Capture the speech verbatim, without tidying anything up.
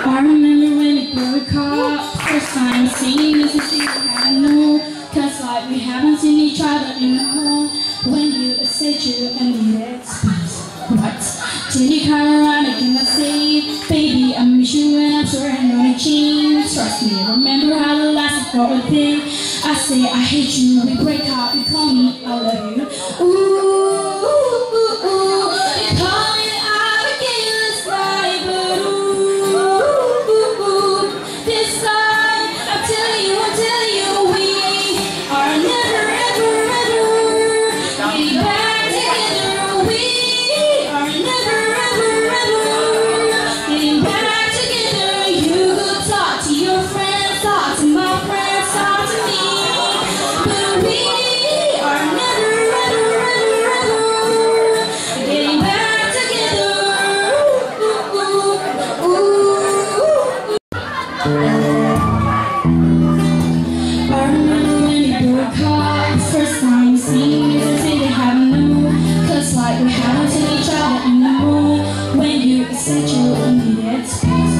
I remember when we broke up, first time seeing us and see we had no, cause like we haven't seen each other anymore. When you said you needed space, what? Did you come around again and say, baby, I miss you and I'm sorry I'm gonna change. Trust me, remember how the last for a thing. I say I hate you, we break up, you call me, I love you. Ooh, ooh, ooh, ooh. You call me out again this night, but ooh, ooh, ooh. This time I tell you, I tell you, we are never, ever, ever getting back together. We are never, ever, ever getting back together. You could talk to your friends, talk to my friends, talk to me, but we are never, ever, ever, ever getting back together. Ooh, ooh, ooh, ooh. I remember when we broke up, first time you seen me and say they haven't known, cause like we haven't seen each other anymore. When you said you needed space.